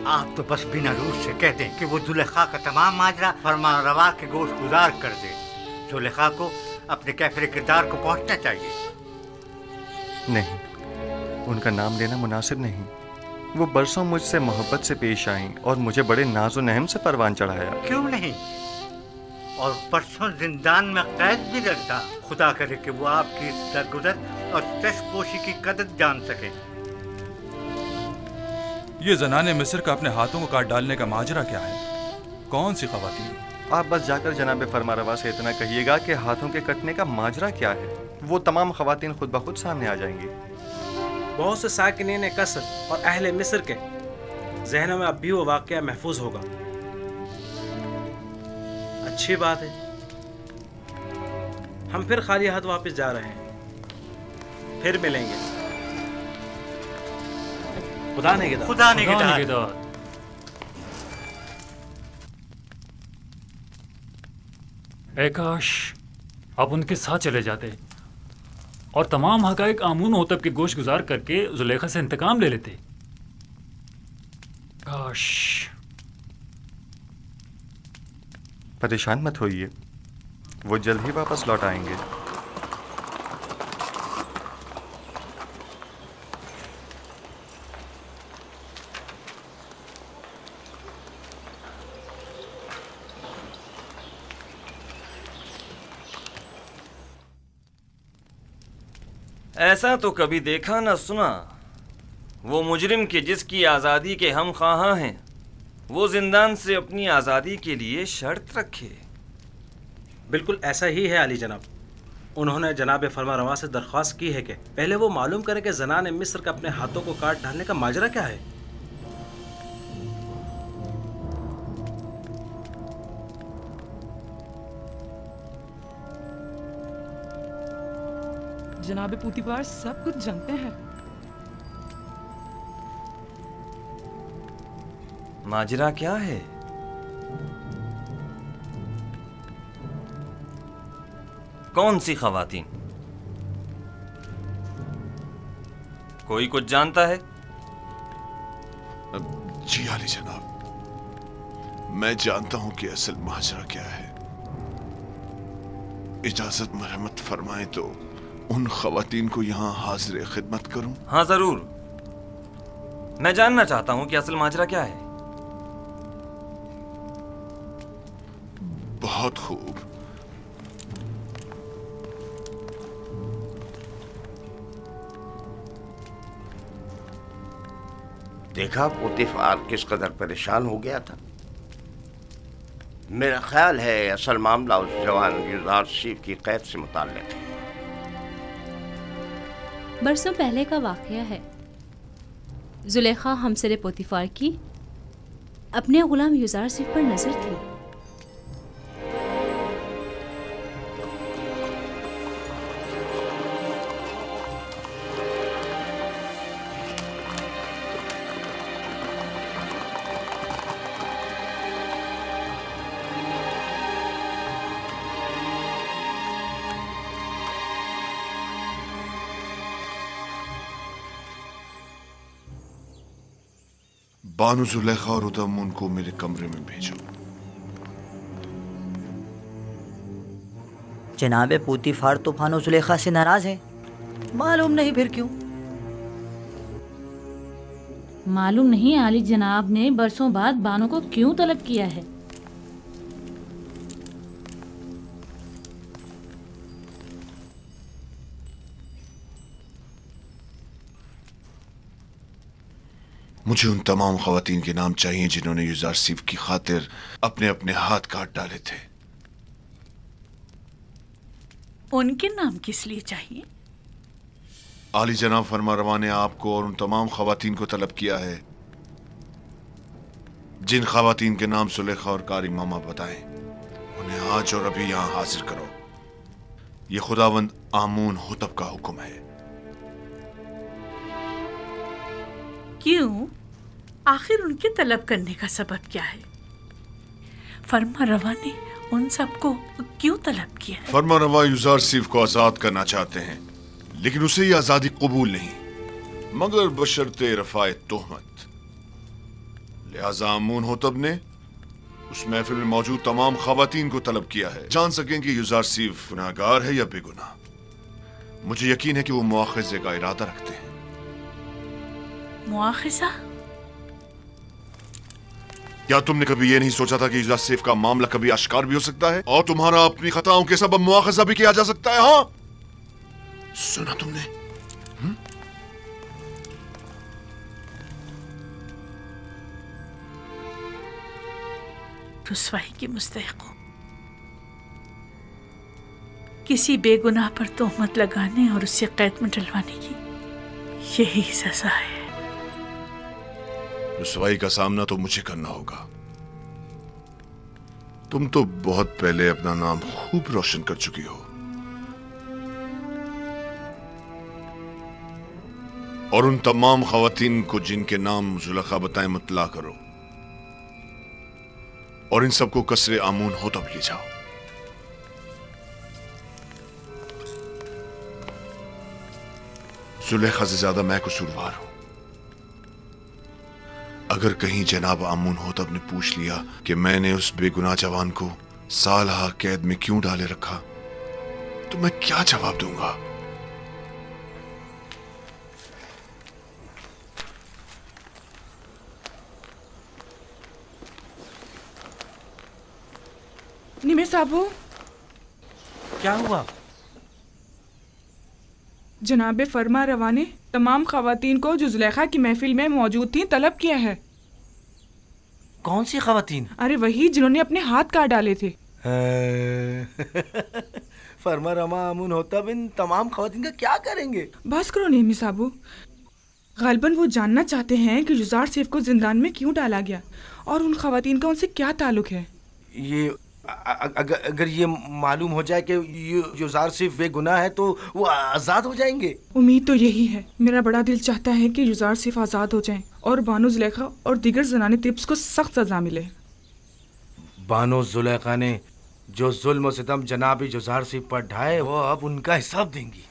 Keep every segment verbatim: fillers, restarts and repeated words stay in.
आप तो बस बिना रूस से कह दें कि वो जुलेखा का तमाम माजरा फरमारवा के गोश गुजार कर दे। जुलेखा को अपने कैफरे किरदार को पहुंचना चाहिए। नहीं, उनका नाम लेना मुनासिब नहीं। वो बरसों मुझसे मोहब्बत से पेश आईं और मुझे बड़े नाज़ो नहम से परवान चढ़ाया। क्यों नहीं, और बरसों जिंदान में कैद भी रखा। खुदा करे कि वो आपकी दरगुजर और चश्मपोशी की कदर जान सके। ये जनाने मिस्र का अपने हाथों को काट डालने का माजरा क्या है? कौन सी खवातीन? आप बस जाकर जनाब फरमारवा से इतना कहिएगा कि हाथों के कटने का माजरा क्या है। वो तमाम खवातीन खुद ब खुद सामने आ जाएंगी। बहुत से साकिनीन कसर और अहले मिस्र के जहनों में अब भी वो वाक़या महफूज होगा। अच्छी बात है, हम फिर खाली हाथ वापस जा रहे हैं। फिर मिलेंगे। खुदा निगहदार। खुदा निगहदार। ऐ काश आप उनके साथ चले जाते और तमाम हकाइक आमून होतब के गोश गुजार करके जुलेखा से इंतकाम ले लेते। काश। परेशान मत होइए, वो जल्द ही वापस लौट आएंगे। ऐसा तो कभी देखा न सुना। वो मुजरिम के जिसकी आज़ादी के हम ख्वाहां हैं, वो जिंदान से अपनी आज़ादी के लिए शर्त रखे। बिल्कुल ऐसा ही है अली जनाब। उन्होंने जनाब फरमारवा से दरख्वास्त की है कि पहले वो मालूम करें कि ज़नाने मिस्र का अपने हाथों को काट डालने का माजरा क्या है। जनाब पूतीफार सब कुछ जानते हैं। माजरा क्या है? कौन सी खवातीन? कोई कुछ जानता है? जी आली जनाब, मैं जानता हूं कि असल माजरा क्या है। इजाजत मरहमत फरमाएं तो उन खवातीन को यहाँ हाजिर खिदमत करूं? हाँ जरूर, मैं जानना चाहता हूं कि असल माजरा क्या है। बहुत खूब। देखा पोतीफार किस कदर परेशान हो गया था। मेरा ख्याल है असल मामला उस जवान यूजारशिफ की कैद से मुताल्लिक है। बरसों पहले का वाक़या है। जुलेखा हमसरे पोतीफार की अपने गुलाम यूजारशिफ पर नजर थी। बानु जुलेखा और उदम को मेरे कमरे में भेजो। जनाबे पूतीफार तो बानु जुलेखा से नाराज है, मालूम नहीं फिर क्यों। मालूम नहीं आली जनाब ने बरसों बाद बानो को क्यों तलब किया है। मुझे उन तमाम खवातीन के नाम चाहिए जिन्होंने यूजारशिफ की खातिर अपने अपने हाथ काट डाले थे। उनके नाम किस लिए चाहिए? आली जनाब फरमारवा ने आपको और उन तमाम खवातीन को तलब किया है जिन खवातीन के नाम सुलेखा और कारी मामा बताएं। उन्हें आज और अभी यहां हाजिर करो। ये खुदावंद आमून हुतब का हुक्म है। क्यों? आखिर उनके तलब करने का सबब क्या है? फरमारवा ने उन सबको क्यों तलब किया है? फरमारवा यूजारशिफ को आजाद करना चाहते हैं, लेकिन उसे ये आजादी कबूल नहीं, मगर बशर्ते रफाए तोहमत। लिहाजा अमून होतब ने उस महफिल में मौजूद तमाम खवातीन को तलब किया है, जान सकें कि युजारसीफ गुनाहगार है या बेगुनाह। मुझे यकीन है कि वो मुआखिजे का इरादा रखते हैं। मुआखिजा? क्या तुमने कभी ये नहीं सोचा था कि युजारसीफ का मामला कभी आश्कार भी हो सकता है और तुम्हारा अपनी खताओं के सबब मुआखिजा भी किया जा सकता है? हाँ, सुना तुमने? हुँ? रुसवाई की मुस्तहिक हो। किसी बेगुनाह पर तोहमत लगाने और उससे कैद में डलवाने की यही सजा है। रुसवाई का सामना तो मुझे करना होगा। तुम तो बहुत पहले अपना नाम खूब रोशन कर चुकी हो और उन तमाम खवातीन को जिनके नाम जुलेखा बताएं मुतला करो और इन सबको कसरे आमून होतब ले जाओ। जुलेखा से ज्यादा मैं कसूरवार हूं। अगर कहीं जनाब आमून होतब ने पूछ लिया कि मैंने उस बेगुनाह जवान को सालहा कैद में क्यों डाले रखा, तो मैं क्या जवाब दूंगा? निमे साहबू, क्या हुआ? जनाबे फरमा रवा ने तमाम खवातीन को जो जुलेखा की महफिल में मौजूद थी तलब किया है। कौन सी खवातीन? अरे वही जिन्होंने अपने हाथ काट डाले थे। फरमा रमा अमून होता बिन तमाम खवातीन का क्या करेंगे? बस करो निमी साहबू, गालबन वो जानना चाहते हैं कि युजार सेफ को जिंदान में क्यों डाला गया और उन खवातीन का उनसे क्या ताल्लुक है। ये अगर अगर ये मालूम हो जाए कि युजार सिर्फ बेगुनाह है तो वो आजाद हो जाएंगे। उम्मीद तो यही है। मेरा बड़ा दिल चाहता है कि युजार सिर्फ आजाद हो जाएं और बानो जुलेखा और दीगर जनाने तिब्स को सख्त सजा मिले। बानो जुलेखा ने जो जुल्म सितम जनाब युजार सिर्फ पर ढाए वो अब उनका हिसाब देंगी।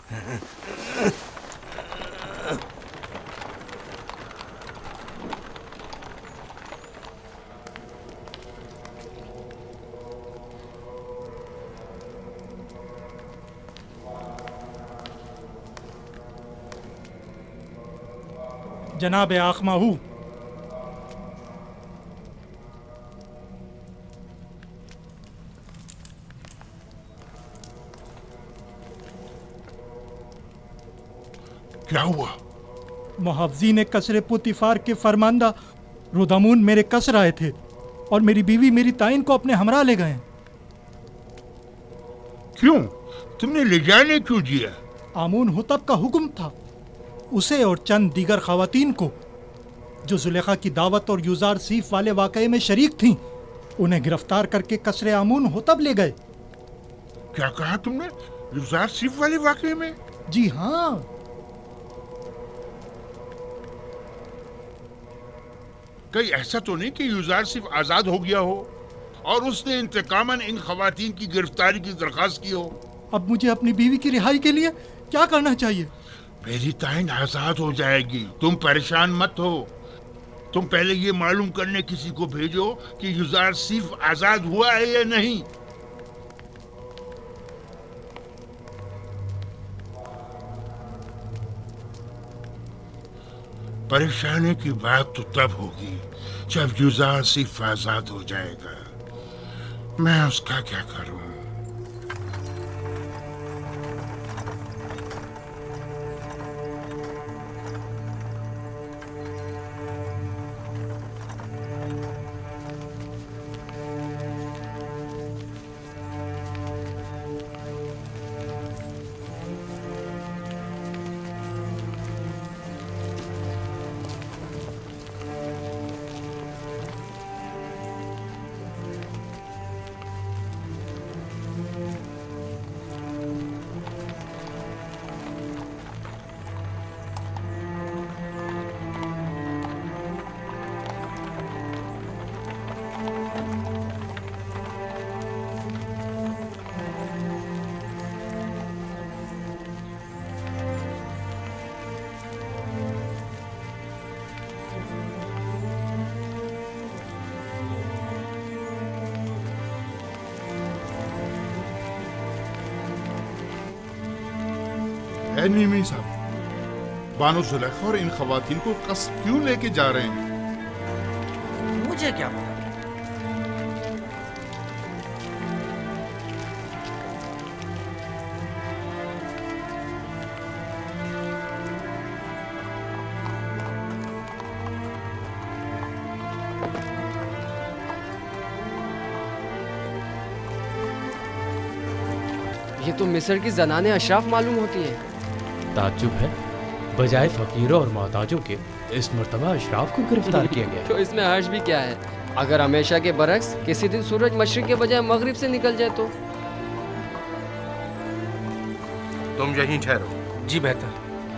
जनाब आखमाहू, क्या हुआ? मुहावजीन कसरे पुतिफार के फरमांदा रुदामून मेरे कसर आए थे और मेरी बीवी मेरी ताइन को अपने हमरा ले गए। क्यों? तुमने ले जाने क्यों दिया? आमून हुतब का हुक्म था। उसे और चंद दीगर खवातीन को जो जुलेखा की दावत और युजार सीफ वाले वाकये में शरीक थीं, उन्हें गिरफ्तार करके कसरे आमून होतब ले गए। क्या कहा तुमने? युजार सीफ वाले वाकये में? जी हाँ। कहीं ऐसा तो नहीं कि युजार सीफ आजाद हो गया हो और उसने इंतकामन इन खवातीन की गिरफ्तारी की दरखास्त की हो? अब मुझे अपनी बीवी की रिहाई के लिए क्या करना चाहिए? मेरी ताइन आजाद हो जाएगी, तुम परेशान मत हो। तुम पहले ये मालूम करने किसी को भेजो कि युजार सिर्फ आजाद हुआ है या नहीं। परेशानी की बात तो तब होगी जब युजार सिर्फ आजाद हो जाएगा। मैं उसका क्या करूं? ए नीमी साहब, बानो जुलेखा और इन खवातीन को कस्ब क्यों लेके जा रहे हैं? मुझे क्या पता। ये तो मिस्र की जनाने अशराफ मालूम होती हैं। ताज्जुब है, बजाय फकीरों और मोहताजों के इस मर्तबा अशराफ को गिरफ्तार किया गया। तो इसमें हर्ष भी क्या है? अगर हमेशा के बरक्स किसी दिन सूरज मशरिक के बजाय मगरिब से निकल जाए तो? तुम यहीं ठहरो। जी बेहतर।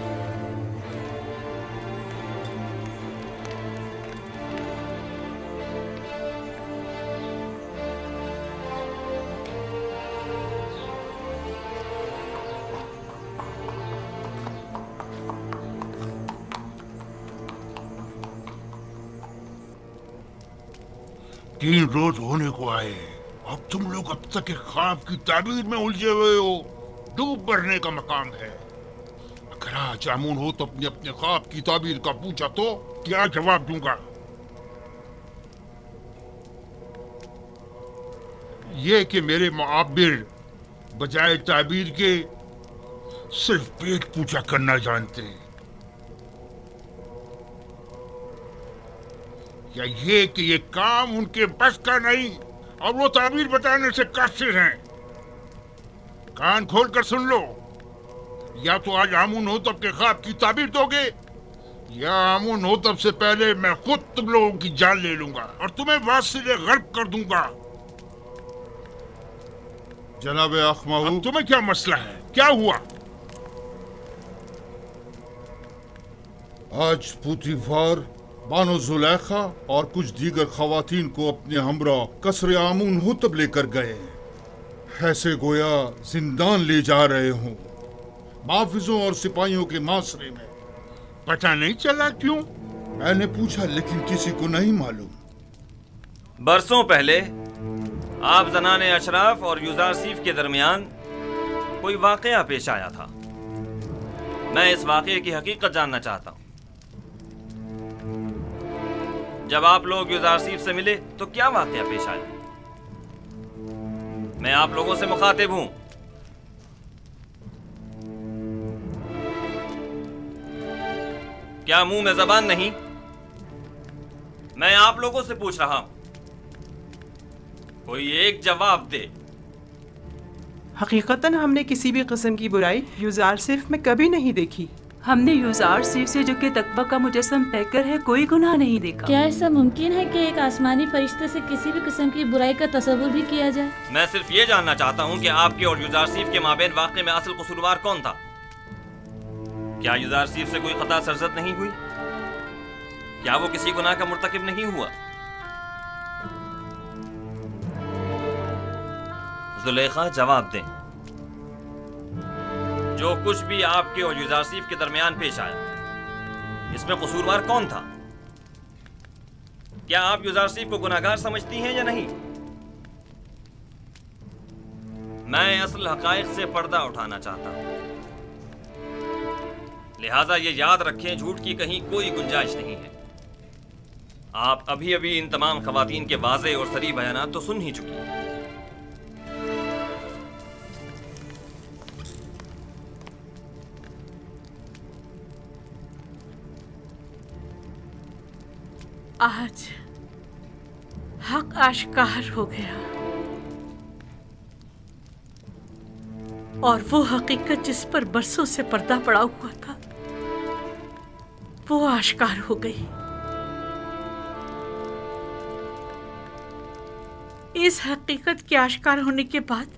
तीन रोज होने को आए, अब तुम लोग अब तक एक ख्वाब की ताबीर में उलझे हुए हो। डूब मरने का मकाम है। अगर आज आमून हो तो अपने अपने ख्वाब की ताबीर का पूछा तो क्या जवाब दूंगा? ये कि मेरे मुआब्बिर बजाय ताबीर के सिर्फ पेट पूछा करना जानते, या ये कि ये काम उनके बस का नहीं और वो ताबीर बताने से कासिर हैं। कान खोल कर सुन लो, या तो आज आमून हो तब के ख्वाब की ताबीर दोगे, या आमून हो तब से पहले मैं खुद तुम लोगों की जान ले लूंगा और तुम्हें वासिले गर्क कर दूंगा। जनाब अखमाऊ, तुम्हें क्या मसला है? क्या हुआ? आज पुतीफार बानो जुलेखा और कुछ दीगर खवातीन को अपने हमरा कसरे आमून हुतब लेकर गए। ऐसे गोया जिंदान ले जा रहे हों, माफिजों और सिपाहियों के मासरे में। पता नहीं चला क्यों? मैंने पूछा लेकिन किसी को नहीं मालूम। बरसों पहले आप जनाने अशराफ और युजार सीफ के दरमियान कोई वाकया पेश आया था। मैं इस वाकये की हकीकत जानना चाहता हूँ। जब आप लोग युजार सीफ से मिले तो क्या वाकया पेश आया? मैं आप लोगों से मुखातिब हूं। क्या मुंह में जबान नहीं? मैं आप लोगों से पूछ रहा हूं, कोई एक जवाब दे। हकीकतन हमने किसी भी किस्म की बुराई युजार सिर्फ में कभी नहीं देखी। हमने युजार सिर्फ से जो कि तकवा का मुजस्सम पैकर है कोई गुनाह नहीं देखा। क्या ऐसा मुमकिन है कि एक आसमानी फरिश्ते से किसी भी किस्म की बुराई का तस्वुर भी किया जाए? मैं सिर्फ ये जानना चाहता हूँ कि आपके और युजार सीफ के माबेन वाक़े में असल कसूरवार कौन था? क्या युजार सीफ से कोई खता सरजद नहीं हुई? क्या वो किसी गुनाह का मुर्तकिब नहीं हुआ? जुलेखा जवाब दें। जो कुछ भी आपके और युजार सीफ के दरमियान पेश आया, इसमें कसूरवार कौन था? क्या आप युजार सीफ को गुनाहगार समझती हैं या नहीं? मैं असल हकायक से पर्दा उठाना चाहता हूं, लिहाजा ये याद रखें, झूठ की कहीं कोई गुंजाइश नहीं है। आप अभी अभी इन तमाम खवातीन के वाज़े और सरी बयानात तो सुन ही चुकी हैं। आज हक आश्कार हो गया और वो हकीकत जिस पर बरसों से पर्दा पड़ा हुआ था वो आश्कार हो गई। इस हकीकत के आश्कार होने के बाद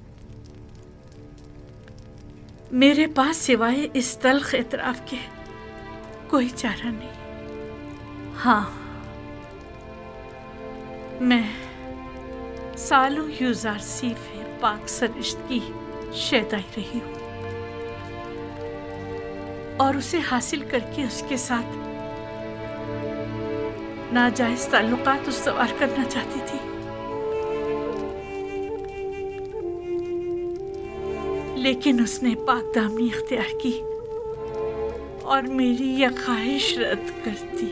मेरे पास सिवाय इस तल्ख इतराफ के कोई चारा नहीं। हाँ, मैं सालों युजार सीफ पाक सरिश्त की शैदाई रही हूँ और उसे हासिल करके उसके साथ नाजायज ताल्लुकात उस्तवार करना चाहती थी, लेकिन उसने पाक दामनी इख्तियार की और मेरी यह ख्वाहिश रद्द करती।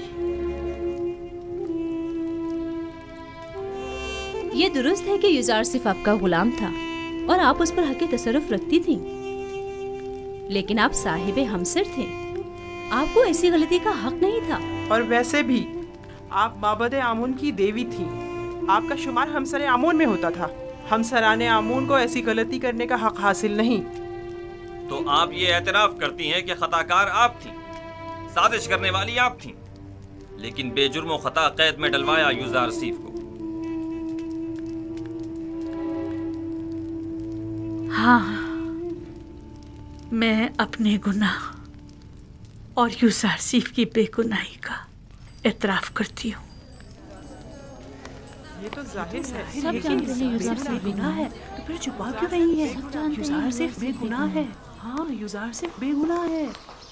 ये दुरुस्त है कि युजार सिर्फ आपका गुलाम था और आप उस पर हक तसर्रुफ रखती थी, लेकिन आप साहिबे हमसर थे, आपको ऐसी गलती का हक नहीं था। और वैसे भी आप माबद आमून की देवी थी, आपका शुमार हमसर आमून में होता था। हमसराने आमून को ऐसी गलती करने का हक हासिल नहीं। तो आप ये एतराफ करती हैं कि खताकार आप थी, साजिश करने वाली आप थी, लेकिन बेजुर्म खता कैद में डलवाया युजार सीफ को। हाँ, मैं अपने गुनाह और युजार सीफ की बेगुनाही का एतराफ करती हूँ। ये तो जाहिर है, सब जानते हैं युजार सिर्फ बेगुनाह है, तो फिर छुपा क्यों रही है? युजार सिर्फ बेगुनाह है। हाँ, युजार सिर्फ बेगुनाह है।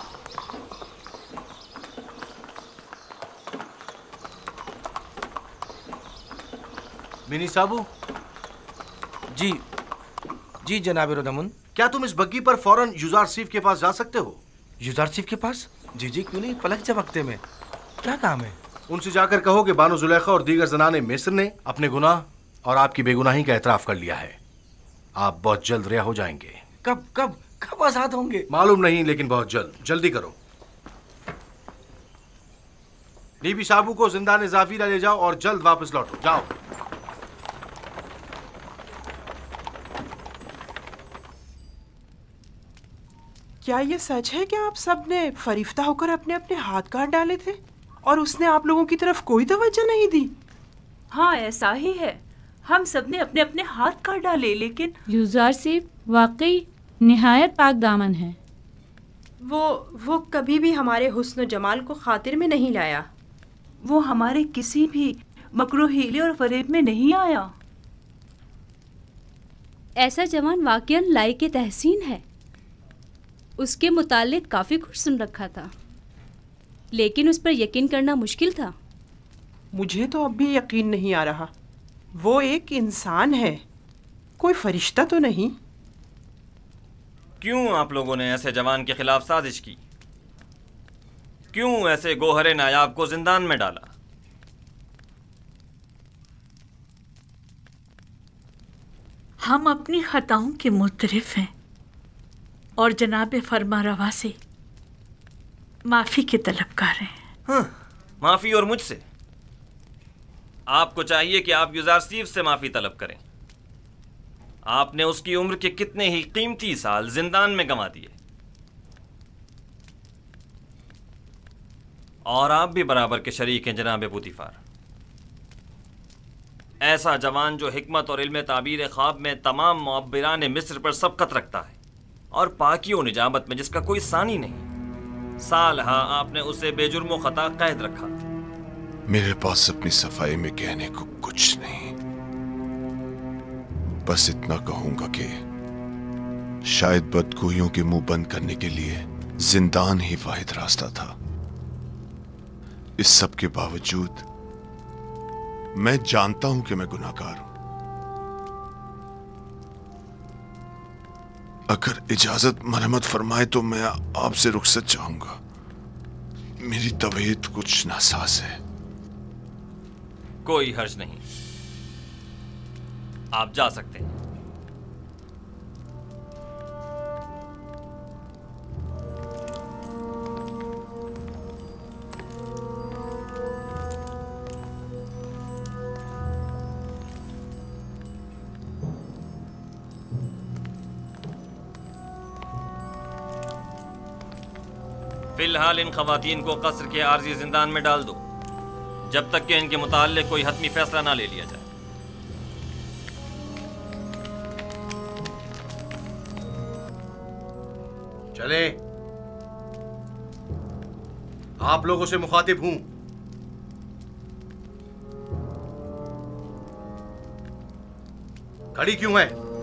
मिनी साबू। जी जी जनाब रोदमुन, क्या तुम इस बग्गी पर फौरन युजार सीफ के पास जा सकते हो? युजार सीफ के पास? जी जी क्यों नहीं, पलक झपकते में। क्या काम है? उनसे जाकर कहो कि बानो जुलेखा और दीगर जनाने मिस्र ने अपने गुनाह और आपकी बेगुनाही का एतराफ कर लिया है। आप बहुत जल्द रिहा हो जाएंगे। कब कब कब आजाद होंगे? मालूम नहीं, लेकिन बहुत जल्द। जल्दी करो। बीबी साबू को जिंदान जाफिरा ले जाओ और जल्द वापस लौटो। जाओ। क्या ये सच है कि आप सब ने फरिफ्ता होकर अपने अपने हाथ काट डाले थे और उसने आप लोगों की तरफ कोई तवज्जो नहीं दी? हाँ, ऐसा ही है। हम सब ने अपने अपने हाथ काट डाले, लेकिन युजार सिर्फ वाकई निहायत पाक दामन है। वो वो कभी भी हमारे हुस्न जमाल को खातिर में नहीं लाया। वो हमारे किसी भी मकरू हीले और फरेब में नहीं आया। ऐसा जवान वाकईन लायक तहसीन है। उसके मुतालिक काफ़ी कुछ सुन रखा था, लेकिन उस पर यकीन करना मुश्किल था। मुझे तो अब भी यकीन नहीं आ रहा। वो एक इंसान है, कोई फरिश्ता तो नहीं। क्यों आप लोगों ने ऐसे जवान के खिलाफ साजिश की? क्यों ऐसे गोहरे नायाब को जिंदान में डाला? हम अपनी खताओं के मुतरिफ हैं और जनाब फरमा रवा से माफ़ी के तलबगार हैं। हाँ, माफ़ी और मुझसे? आपको चाहिए कि आप युजार सीफ से माफ़ी तलब करें। आपने उसकी उम्र के कितने ही कीमती साल जिंदान में गंवा दिए, और आप भी बराबर के शरीक हैं जनाब पुतिफार। ऐसा जवान जो हिकमत और इल्म ताबीर ख्वाब में तमाम मुअब्बिरान मिस्र पर सबकत रखता है और पाकी और निजामत में जिसका कोई सानी नहीं, साल हाँ आपने उसे बेजुर्म व खता कैद रखा। मेरे पास अपनी सफाई में कहने को कुछ नहीं, बस इतना कहूंगा कि शायद बदगोइयों के मुंह बंद करने के लिए जिंदान ही वाहिद रास्ता था। इस सब के बावजूद मैं जानता हूं कि मैं गुनाहगार हूं। अगर इजाजत मरहमत फरमाए तो मैं आपसे रुखसत चाहूंगा। मेरी तबीयत कुछ नासाज है। कोई हर्ज नहीं, आप जा सकते हैं। फिलहाल इन खवातीन को कसर के आर्जी जिंदान में डाल दो, जब तक कि इनके मुताल्लिक कोई हतमी फैसला ना ले लिया जाए। चले, आप लोगों से मुखातिब हूं। खड़ी क्यों है?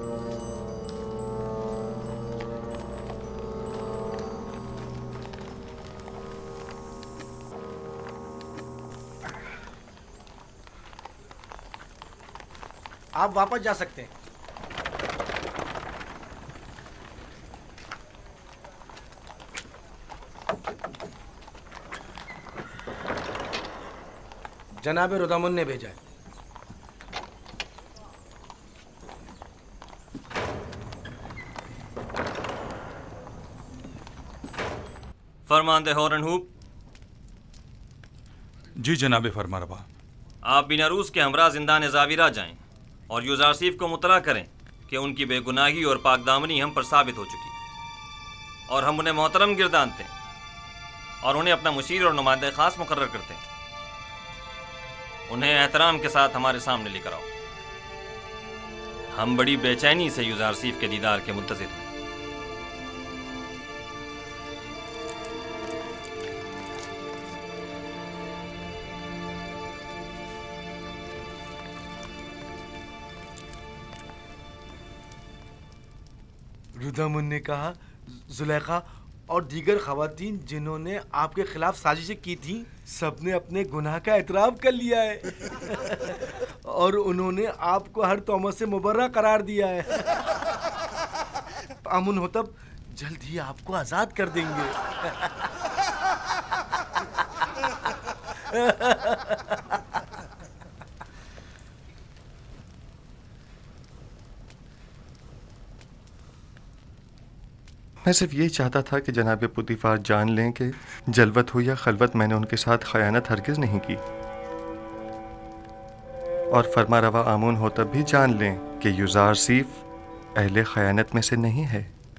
आप वापस जा सकते हैं। जनाब रुदमुन ने भेजा है। फरमानदे हॉर्नहूप। जी जनाब फरमारवा। आप बिनारूस के हमरा जिंदान ज़ाविरा जाएं और यूज़ारसीफ को मुतला करें कि उनकी बेगुनाही और पाकदामनी हम पर साबित हो चुकी और हम उन्हें मोहतरम गिरदानते हैं और उन्हें अपना मुशीर और नुमाइंदा खास मुकर्रर करते हैं। उन्हें एहतराम के साथ हमारे सामने लेकर आओ। हम बड़ी बेचैनी से यूज़ारसीफ के दीदार के मुंतज़िर हैं। रुदमुन ने कहा जुलेखा और दीगर खवातीन जिन्होंने आपके खिलाफ साजिशें की थी सबने अपने गुनाह का एतराफ़ कर लिया है और उन्होंने आपको हर तोहमत से मुबर्रा करार दिया है। आमुन होतब जल्द ही आपको आज़ाद कर देंगे। मैं सिर्फ ये चाहता था कि जनाब पुतिफार जान लें कि जलवत हो या खलवत मैंने उनके साथ खयानत हरगिज़ नहीं की, और फरमा रवा आमून हो तब भी जान लें कि यूज़ारसीफ अहले खयानत में से नहीं है,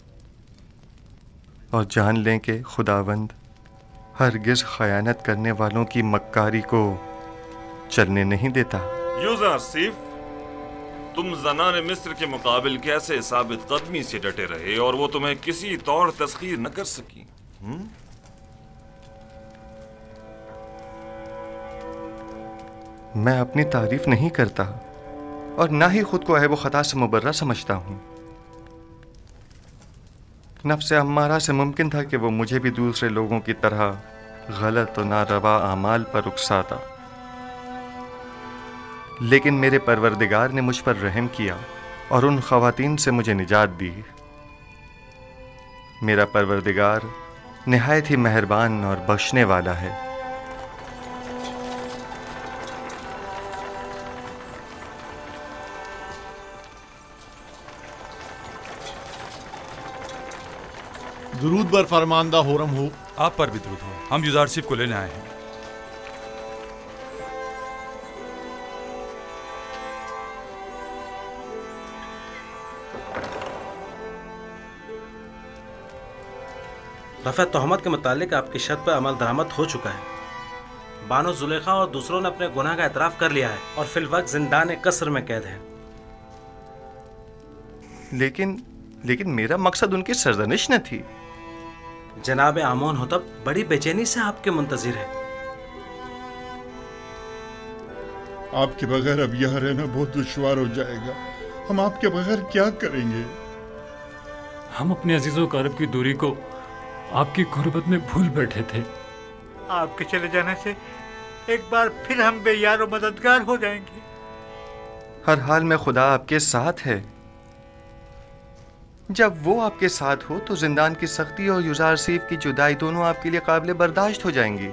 और जान लें कि खुदावंद हरगिज़ खयानत करने वालों की मक्कारी को चलने नहीं देता। यूज़ारसीफ, तुम ज़नान मिस्र के मुकाबिल कैसे साबित कदमी से डटे रहे और वो तुम्हें किसी तौर तस्खीर न कर सकी? हुँ? मैं अपनी तारीफ नहीं करता और ना ही खुद को अहब व खता से मुबर्रा समझता हूँ। नफ्स अम्मारा से मुमकिन था कि वो मुझे भी दूसरे लोगों की तरह गलत और नारवा आमाल पर उकसाता, लेकिन मेरे परवरदिगार ने मुझ पर रहम किया और उन ख़वातीन से मुझे निजात दी। मेरा परवरदिगार निहायत ही मेहरबान और बख्शने वाला है। दुरूद बर फरमानदा होरम हो। आप पर भी दुरूद हो। हम यूज़ारसीफ को लेने आए हैं। रफ़ा तोहमत के मुतालिक आपकी शर्त पर अमल दरामद हो चुका है। बानो जुलेखा और दूसरों ने अपने गुनाह का एतराफ़ कर लिया है और फिलवक्त जिंदान कसर में कैद है। लेकिन लेकिन मेरा मकसद उनकी सरजनिश न थी। जनाब आमोन होतब बड़ी बेचैनी से आपके मुंतज़िर है। आपके बगैर अब यहाँ रहना बहुत दुश्वार हो जाएगा। हम आपके बगैर क्या करेंगे? हम अपने अजीज़ों क़रीब की दूरी को आपकी गुर्बत में भूल बैठे थे। आपके चले जाने से एक बार फिर हम बेयार और मददगार हो जाएंगे। हर हाल में खुदा आपके साथ है। जब वो आपके साथ हो तो जिंदान की सख्ती और यूज़ारसीफ की जुदाई दोनों आपके लिए काबिल बर्दाश्त हो जाएंगी।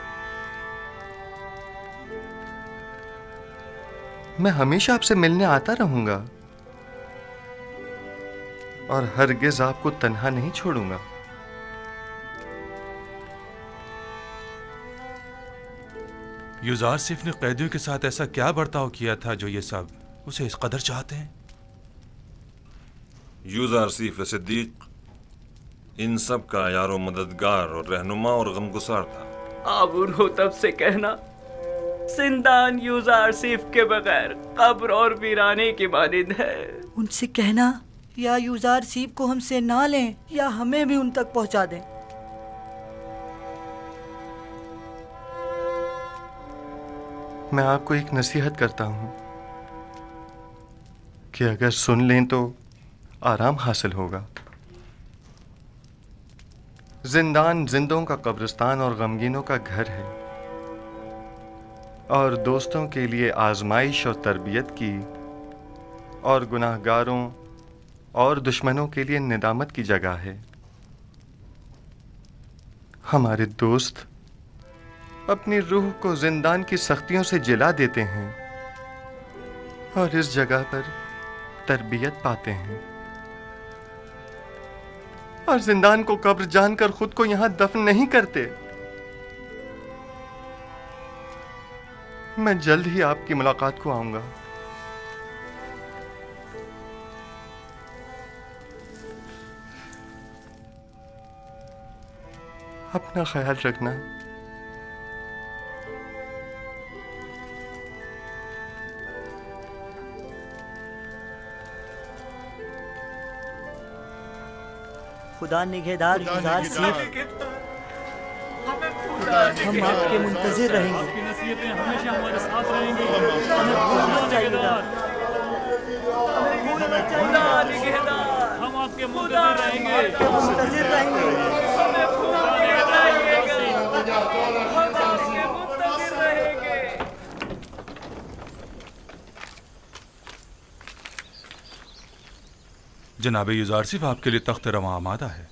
मैं हमेशा आपसे मिलने आता रहूंगा और हरगिज आपको तन्हा नहीं छोड़ूंगा। यूज़ारसीफ ने कैदियों के साथ ऐसा क्या बर्ताव किया था जो ये सब उसे इस कदर चाहते हैं? यूज़ारसीफ सिद्दीक इन सब का यारो मददगार और रहनुमा और गमगुसार था। आबून हो तब से कहना जिंदान यूज़ारसीफ के बगैर कब्र और वीराने की मानिंद है। उनसे कहना या यूज़ारसीफ को हमसे ना लें या हमें भी उन तक पहुंचा दें। मैं आपको एक नसीहत करता हूं कि अगर सुन लें तो आराम हासिल होगा। जिंदान जिंदों का कब्रिस्तान और गमगीनों का घर है और दोस्तों के लिए आजमाइश और तरबियत की और गुनाहगारों और दुश्मनों के लिए निदामत की जगह है। हमारे दोस्त अपनी रूह को जिंदान की सख्तियों से जिला देते हैं और इस जगह पर तरबियत पाते हैं, और जिंदान को कब्र जानकर खुद को यहां दफन नहीं करते। मैं जल्द ही आपकी मुलाकात को आऊंगा। अपना ख्याल रखना। खुदा निगहदार युजार सिफ, हम आपके मुंतजिर रहेंगे। आपकी नसीहतें हमेशा हमारे साथ रहेंगी। हमें भूलना चाहिएगा। खुदा निगहदार, हम आपके मुंतजिर रहेंगे। मुंतजिर रहेंगे। हमें भूलना चाहिएगा। हम आपके मुंतजिर रहेंगे। जनाब युजार सिफ, आपके लिए तख्त रवां आमादा है।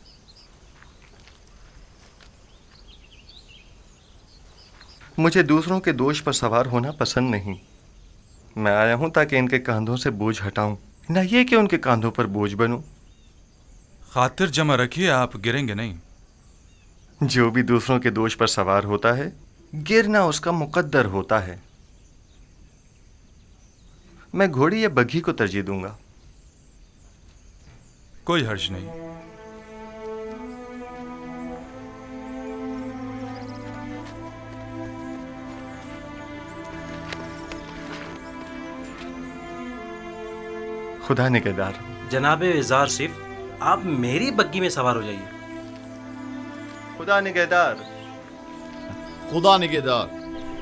मुझे दूसरों के दोष पर सवार होना पसंद नहीं। मैं आया हूं ताकि इनके कांधों से बोझ हटाऊं, न ये कि उनके कांधों पर बोझ बनूं। खातिर जमा रखिए, आप गिरेंगे नहीं। जो भी दूसरों के दोष पर सवार होता है, गिरना उसका मुकद्दर होता है। मैं घोड़ी या बग्घी को तरजीह दूंगा। कोई हर्ज नहीं। खुदा निगहदार। जनाब युजार सिफ, आप मेरी बग्गी में सवार हो जाइए। खुदा निगहदार। खुदा निगहदार।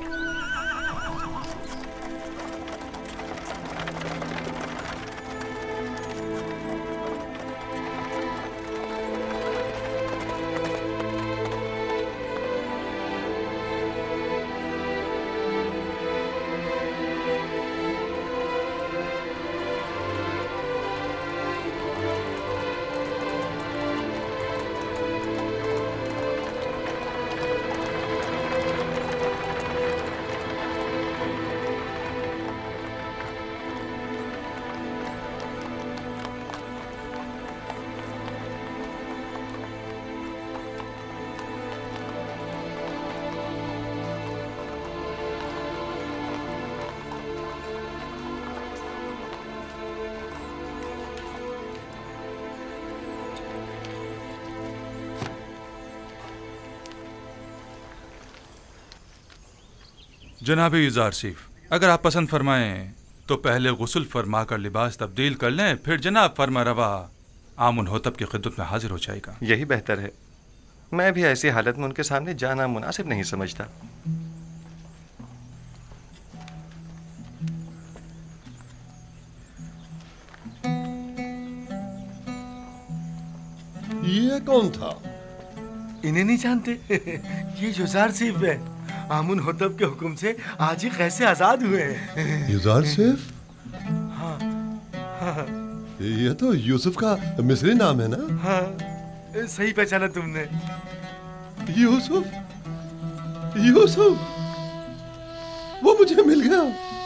जनाब युजार सिफ, अगर आप पसंद फरमाएं तो पहले गुस्ल फरमा कर लिबास तब्दील कर लें, फिर जनाब फरमा रवा आमुन होतब की खिदमत में हाजिर हो जाएगा। यही बेहतर है। मैं भी ऐसी हालत में उनके सामने जाना मुनासिब नहीं समझता। ये कौन था? इन्हें नहीं जानते? ये युजार सिफ है। आमुन होतब के हुक्म से आज ही कैसे आजाद हुए हैं। युजार सिफ? हाँ, हाँ। ये तो यूसुफ का मिस्री नाम है ना? हाँ, सही पहचाना तुमने। यूसुफ, यूसुफ, वो मुझे मिल गया।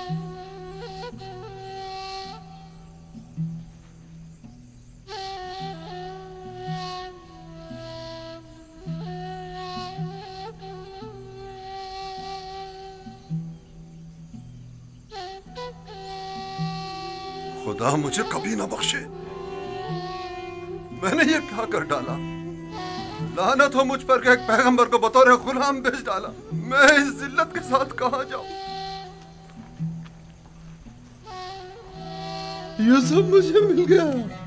खुदा मुझे कभी ना बख्शे। मैंने ये क्या कर डाला? लानत हो मुझ पर कि एक पैगंबर को बतौर गुलाम भेज डाला। मैं इस जिल्लत के साथ कहां जाऊं? ये सब मुझे मिल गया।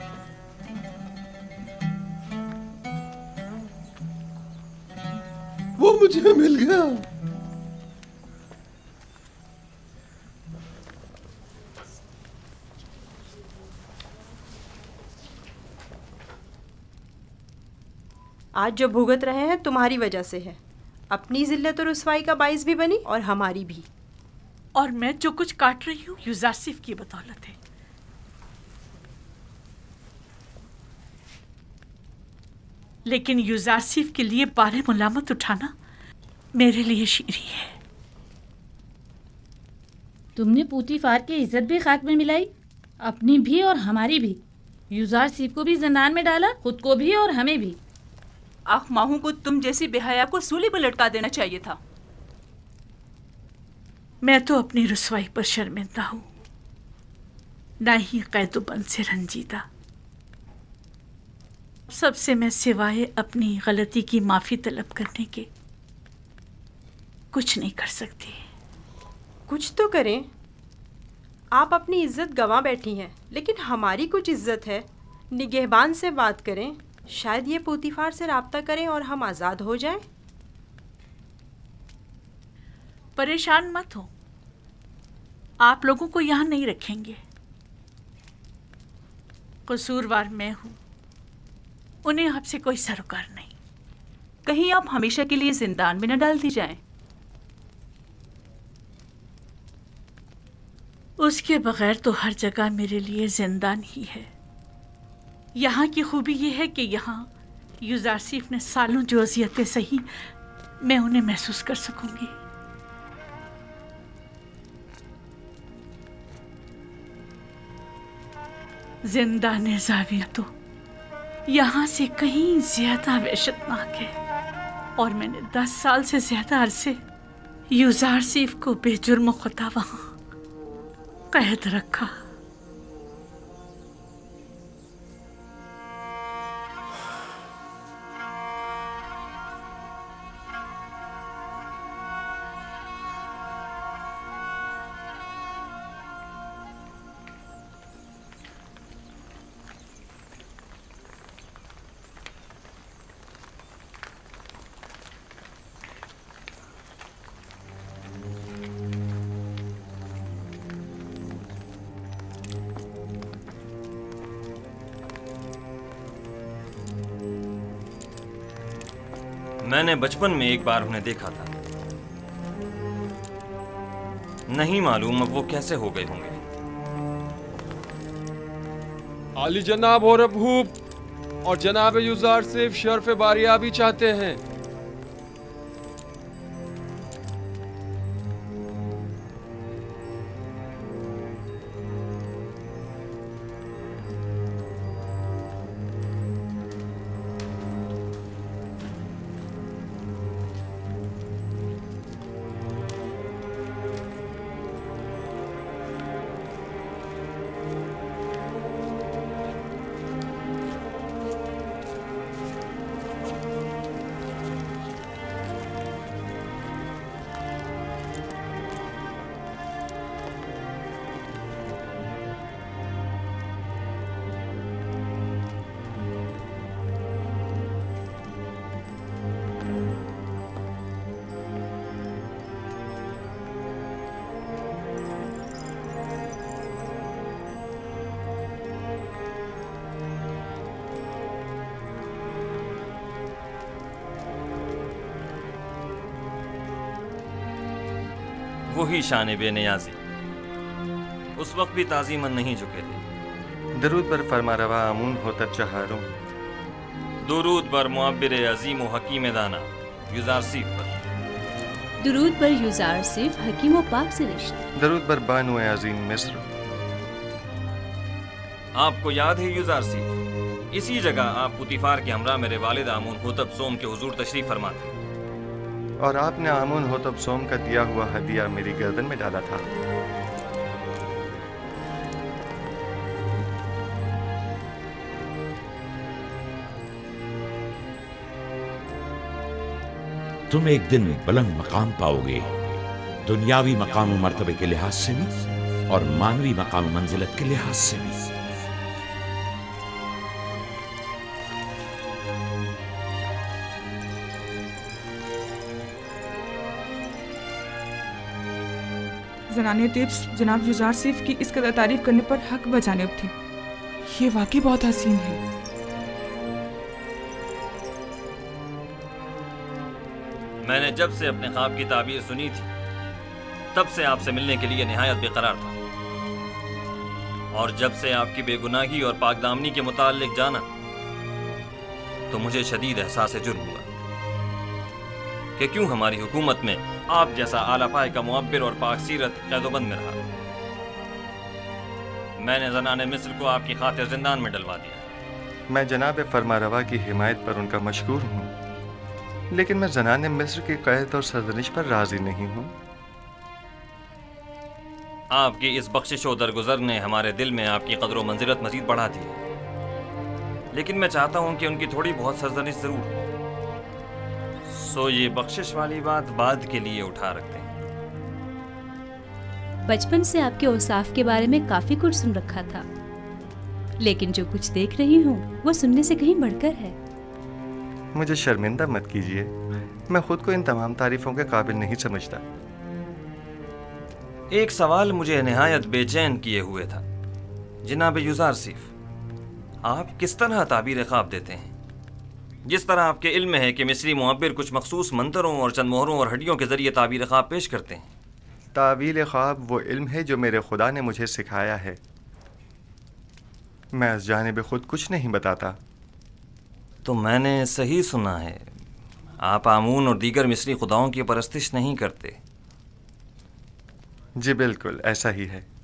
वो मुझे मिल गया। आज जो भुगत रहे हैं तुम्हारी वजह से है। अपनी जिल्लत और रुसवाई का बाइस भी बनी और हमारी भी। और मैं जो कुछ काट रही हूँ युजार सिफ की बदौलत है। लेकिन युजार सिफ के लिए बारे मुलामत उठाना मेरे लिए शीरी है। तुमने पूतीफार की इज्जत भी खाक में मिलाई, अपनी भी और हमारी भी। यूज़ार सीफ को भी जिंदान में डाला, खुद को भी और हमें भी। आख माहू को तुम जैसी बेहया को सूली पर लटका देना चाहिए था। मैं तो अपनी रुसवाई पर शर्मिंदा हूँ, ना ही कैदोबंद से रंजीदा। सबसे मैं सिवाय अपनी गलती की माफ़ी तलब करने के कुछ नहीं कर सकती। कुछ तो करें। आप अपनी इज्जत गंवा बैठी हैं, लेकिन हमारी कुछ इज्जत है। निगहबान से बात करें, शायद ये पूतीफार से राब्ता करें और हम आज़ाद हो जाएं। परेशान मत हो, आप लोगों को यहाँ नहीं रखेंगे। कसूरवार मैं हूँ, उन्हें आपसे कोई सरोकार नहीं। कहीं आप हमेशा के लिए जिंदान में न डाल दी जाएं। उसके बगैर तो हर जगह मेरे लिए जिंदान ही है। यहाँ की खूबी ये है कि यहाँ यूज़ार सीफ ने सालों जो अज़ियतें सही, मैं उन्हें महसूस कर सकूंगी। जिंदान ज़ाविया तो यहाँ से कहीं ज्यादा वहशतनाक है, और मैंने दस साल से ज्यादा अरसे यूज़ार सीफ को बेजुर्म खुदा वहाँ कैद रखा। मैंने बचपन में एक बार उन्हें देखा था, नहीं मालूम अब वो कैसे हो गए होंगे। आली जनाब और अबूब और जनाब यूज़ार सिर्फ शर्फ बारियाबी चाहते हैं। वही शान बेनियाज़ी उस वक्त भी ताज़ीमन नहीं झुके थे। दरूद पर फरमारवा आमून होता चहारों, दुरूद पर मुअब्बिर अज़ीम व हकीम दाना यूज़ार सीफ पर, दुरूद पर यूज़ार सिफ हकीम व पाक से रिश्त, दरूद पर बानो अज़ीम मिस्र। आपको याद है यूज़ार सीफ, इसी जगह आप पुतीफार के हमरा मेरे वालिद आमून होतब सोम के हुजूर तशरीफ फरमा थे, और आपने आमून होतब सोम का दिया हुआ हदिया मेरी गर्दन में डाला था। तुम एक दिन बुलंद मकाम पाओगे, दुनियावी मकाम और मर्तबे के लिहाज से भी और मानवी मकाम मंजिलत के लिहाज से भी। ज़नाने तिब्स जनाब यूज़ार सिफ की इस कदर तारीफ करने पर हक बजानिब थी। ये वाकई बहुत हसीन है। मैंने जब से अपने ख्वाब की ताबीर सुनी थी तब से आपसे मिलने के लिए निहायत बेकरार था, और जब से आपकी बेगुनाही और पाकदामनी के मुताल्लिक जाना तो मुझे शदीद एहसास जुर्म हुआ। कि क्यों हमारी हुकूमत में आप जैसा आला पाए का मुअब्बिर और पाकसीरत कैदोबंद में रहा। मैंने ज़नाने मिस्र को आपकी खातिर जिंदान में डलवा दिया। मैं जनाब फरमारवा की हिमायत पर उनका मशकूर हूँ, लेकिन मैं ज़नाने मिस्र की कैद और सरजनिश पर राजी नहीं हूँ। आपकी इस बख्शिश और दरगुजर ने हमारे दिल में आपकी कदर व मंजिलत मजीद बढ़ा दी है, लेकिन मैं चाहता हूँ कि उनकी थोड़ी बहुत सरजनिश जरूर। सो ये बख्शिश वाली बात बाद के लिए उठा रखते हैं। बचपन से आपके औसाफ के बारे में काफी कुछ सुन रखा था, लेकिन जो कुछ देख रही हूँ वो सुनने से कहीं बढ़कर है। मुझे शर्मिंदा मत कीजिए, मैं खुद को इन तमाम तारीफों के काबिल नहीं समझता। एक सवाल मुझे निहायत बेचैन किए हुए था। जनाब युज़ारसीफ, आप किस तरह ताबीर ख्वाब देते हैं? जिस तरह आपके इल्म है कि मिस्री मुअब्बिर कुछ मखसूस मंतरों और चंद मोहरों और हड्डियों के जरिए ताबीर ख्वाब पेश करते हैं। तावील ख्वाब वो इल्म है जो मेरे खुदा ने मुझे सिखाया है। मैं इस जानिब खुद कुछ नहीं बताता। तो मैंने सही सुना है, आप आमून और दीगर मिस्री खुदाओं की परस्तिश नहीं करते? जी बिल्कुल ऐसा ही है।